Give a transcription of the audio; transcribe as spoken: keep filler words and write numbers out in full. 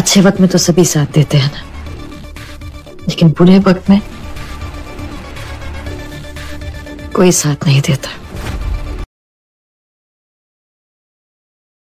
अच्छे वक्त में तो सभी साथ देते हैं ना, लेकिन बुरे वक्त में कोई साथ नहीं देता।